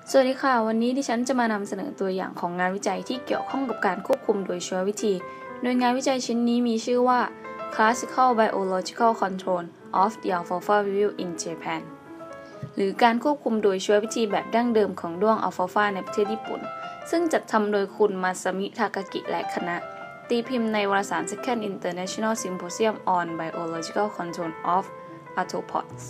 สวัสดีค่ะวันนี้ดิฉันจะมานำเสนอตัวอย่างของงานวิจัยที่เกี่ยวข้องกับการควบคุมโดยชีววิธีโดยงานวิจัยชิ้นนี้มีชื่อว่า Classical Biological Control of the Alfalfa Weevil in Japan หรือการควบคุมโดยชีววิธีแบบดั้งเดิมของด้วงอัลฟาฟาในประเทศญี่ปุ่นซึ่งจัดทำโดยคุณมาซามิทากากิและคณะตีพิมพ์ในวารสาร Second International Symposium on Biological Control of Arthropods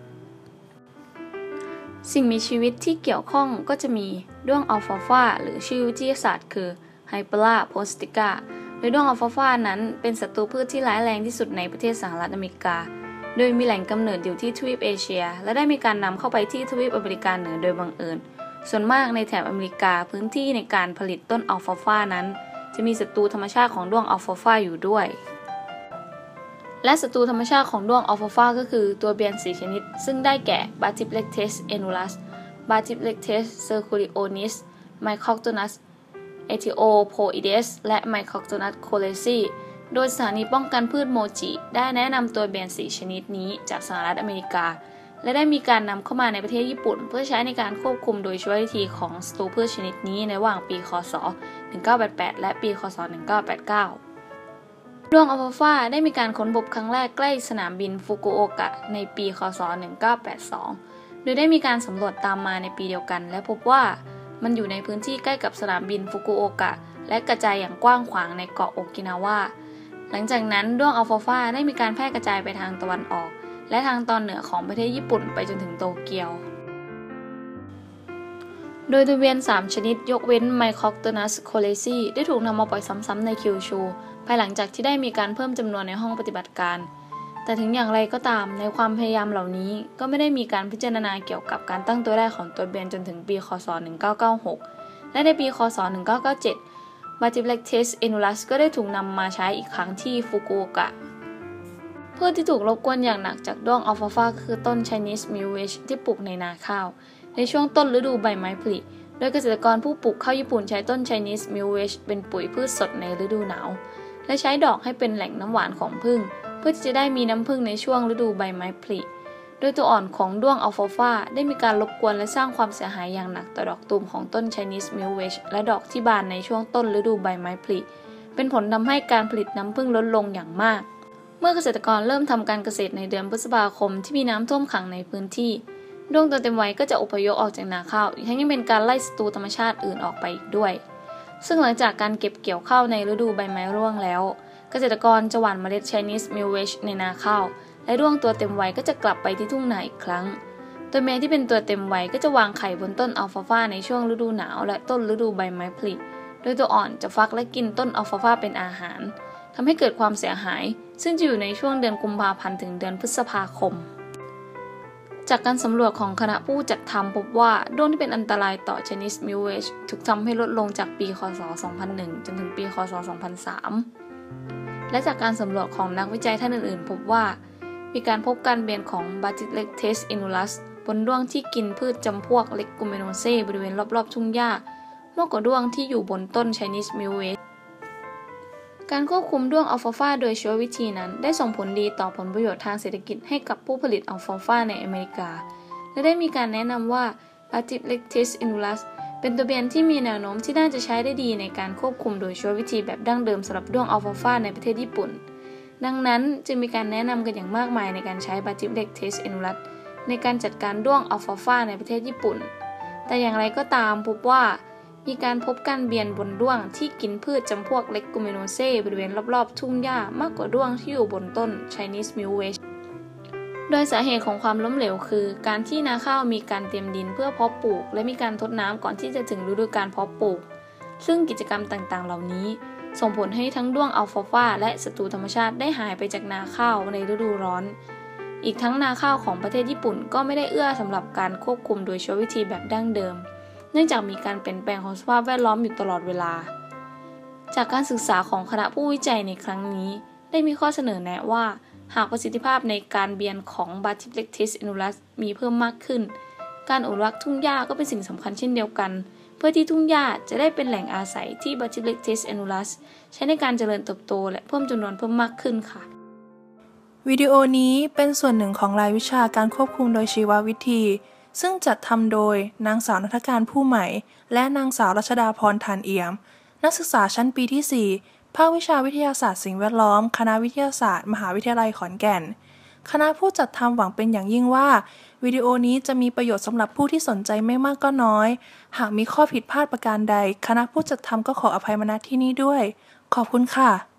สิ่งมีชีวิตที่เกี่ยวข้องก็จะมีด้วงอัลฟาฟาหรือชื่อวิทยาศาสตร์คือ Hypera postica โดยด้วงอัลฟาฟานั้นเป็นศัตรูพืชที่ร้ายแรงที่สุดในประเทศสหรัฐอเมริกาโดยมีแหล่งกำเนิดอยู่ที่ทวีปเอเชียและได้มีการนำเข้าไปที่ทวีปอเมริกาเหนือโดยบังเอิญส่วนมากในแถบอเมริกาพื้นที่ในการผลิตต้นอัลฟาฟานั้นจะมีศัตรูธรรมชาติของด้วงอัลฟาฟาอยู่ด้วยและศัตรูธรรมชาติของด้วงอัลฟาฟาก็คือตัวเบียน4ชนิดซึ่งได้แก่ Bacillus annulus Bacillus circuloris Mycoctonus Ethiopoides และ Mycoctonus coalescens โดยสถานีป้องกันพืชโมจิได้แนะนำตัวเบียน4ชนิดนี้จากสหรัฐอเมริกาและได้มีการนำเข้ามาในประเทศญี่ปุ่นเพื่อใช้ในการควบคุมโดยชีววิธีของศัตรูพืชชนิดนี้ในระหว่างปีคศ1988และปีคศ1989ด้วงอัลฟาฟาได้มีการค้นพบครั้งแรกใกล้สนามบินฟุกุโอกะในปีคศ1982โดยได้มีการสำรวจตามมาในปีเดียวกันและพบว่ามันอยู่ในพื้นที่ใกล้กับสนามบินฟุกุโอกะและกระจายอย่างกว้างขวางในเกาะโอกินาวาหลังจากนั้นด้วงอัลฟาฟาได้มีการแพร่กระจายไปทางตะวันออกและทางตอนเหนือของประเทศญี่ปุ่นไปจนถึงโตเกียวโดยตัวเวียน3ชนิดยกเว้น Mycoctonus coalescens ได้ถูกนำมาปล่อยซ้ำๆในคิวชูภายหลังจากที่ได้มีการเพิ่มจำนวนในห้องปฏิบัติการแต่ถึงอย่างไรก็ตามในความพยายามเหล่านี้ก็ไม่ได้มีการพิจารณาเกี่ยวกับการตั้งตัวแรกของตัวเบียนจนถึงปีคศ1996และในปีคศ1997 Bacillus annulus ก็ได้ถูกนำมาใช้อีกครั้งที่ฟุกุโอกะพืชที่ถูกรบกวนอย่างหนักจากด้วงอัลฟาฟาคือต้น Chinese Milkweed ที่ปลูกในนาข้าวในช่วงต้นฤดูใบไม้ผลิโดยเกษตรกรผู้ปลูกข้าวญี่ปุ่นใช้ต้น Chinese Milkweed เป็นปุ๋ยพืชสดในฤดูหนาวและใช้ดอกให้เป็นแหล่งน้ำหวานของผึ้งเพื่อที่จะได้มีน้ำผึ้งในช่วงฤดูใบไม้ผลิโดยตัวอ่อนของด้วงอัลฟาฟาได้มีการรบกวนและสร้างความเสียหายอย่างหนักต่อดอกตูมของต้น Chinese Milkweed และดอกที่บานในช่วงต้นฤดูใบไม้ผลิเป็นผลทำให้การผลิตน้ำผึ้งลดลงอย่างมากเมื่อเกษตรกรเริ่มทำการเกษตรในเดือนพฤษภาคมที่มีน้ำท่วมขังในพื้นที่ด้วงตัวเต็มวัยก็จะอพยพออกจากนาข้าวอีกทั้งยังเป็นการไล่ศัตรูธรรมชาติอื่นออกไปอีกด้วยซึ่งหลังจากการเก็บเกี่ยวข้าวในฤดูใบไม้ร่วงแล้วเกษตรกรจะหว่านเมล็ด Chinese Milkweed ในนาข้าวและด้วงตัวเต็มวัยก็จะกลับไปที่ทุ่งนาอีกครั้งตัวเมียที่เป็นตัวเต็มวัยก็จะวางไข่บนต้นอัลฟาฟาในช่วงฤดูหนาวและต้นฤดูใบไม้ผลิโดยตัวอ่อนจะฟักและกินต้นอัลฟาฟาเป็นอาหารทำให้เกิดความเสียหายซึ่งจะอยู่ในช่วงเดือนกุมภาพันธ์ถึงเดือนพฤษภาคมจากการสำรวจของคณะผู้จัดทำพบว่าด้วงที่เป็นอันตรายต่อ Chinese Milkweed ถูกทำให้ลดลงจากปีคศ2001จนถึงปีคศ2003และจากการสำรวจของนักวิจัยท่านอื่นๆพบว่ามีการพบการเบียนของ Bacillus annulus บนด้วงที่กินพืชจำพวก Leguminose บริเวณรอบๆทุ่งหญ้ามากกว่าด้วงที่อยู่บนต้น Chinese Milkweedการควบคุมด้วงอัลฟาฟาโดยชีววิธีนั้นได้ส่งผลดีต่อผลประโยชน์ทางเศรษฐกิจให้กับผู้ผลิตอัลฟาฟาในอเมริกาและได้มีการแนะนำว่า Bacillus annulus เป็นตัวเบียนที่มีแนวโน้มที่น่าจะใช้ได้ดีในการควบคุมโดยชีววิธีแบบดั้งเดิมสำหรับด้วงอัลฟาฟาในประเทศญี่ปุ่นดังนั้นจึงมีการแนะนำกันอย่างมากมายในการใช้ Bacillus annulus ในการจัดการด้วงอัลฟาฟาในประเทศญี่ปุ่นแต่อย่างไรก็ตามพบว่ามีการพบการเบียนบนด้วงที่กินพืชจำพวก Leguminose บริเวณรอบๆทุ่งหญ้ามากกว่าด้วงที่อยู่บนต้น Chinese Milkweed โดยสาเหตุของความล้มเหลวคือการที่นาข้าวมีการเตรียมดินเพื่อเพาะปลูกและมีการทดน้ำก่อนที่จะถึงฤดูกาลเพาะปลูกซึ่งกิจกรรมต่างๆเหล่านี้ส่งผลให้ทั้งด้วงอัลฟาฟาและศัตรูธรรมชาติได้หายไปจากนาข้าวในฤดูร้อนอีกทั้งนาข้าวของประเทศญี่ปุ่นก็ไม่ได้เอื้อสำหรับการควบคุมโดยชีววิธีแบบดั้งเดิมเนื่องจากมีการเปลี่ยนแปลงของสภาพแวดล้อมอยู่ตลอดเวลาจากการศึกษาของคณะผู้วิจัยในครั้งนี้ได้มีข้อเสนอแนะว่าหากประสิทธิภาพในการเบียนของ Bacillus annulus มีเพิ่มมากขึ้นการอนุรักษ์ทุ่งหญ้าก็เป็นสิ่งสำคัญเช่นเดียวกันเพื่อที่ทุ่งหญ้าจะได้เป็นแหล่งอาศัยที่ Bacillus annulus ใช้ในการเจริญเติบโตและเพิ่มจำนวนเพิ่มมากขึ้นค่ะวิดีโอนี้เป็นส่วนหนึ่งของรายวิชาการควบคุมโดยชีววิธีซึ่งจัดทำโดยนางสาวณัฐการผู้ใหม่และนางสาวรัชดาพร ฐานเอี่ยมนักศึกษาชั้นปีที่ 4 ภาควิชาวิทยาศาสตร์สิ่งแวดล้อมคณะวิทยาศาสตร์มหาวิทยาลัยขอนแก่นคณะผู้จัดทำหวังเป็นอย่างยิ่งว่าวิดีโอนี้จะมีประโยชน์สำหรับผู้ที่สนใจไม่มากก็น้อยหากมีข้อผิดพลาดประการใดคณะผู้จัดทำก็ขออภัยมาณที่นี้ด้วยขอบคุณค่ะ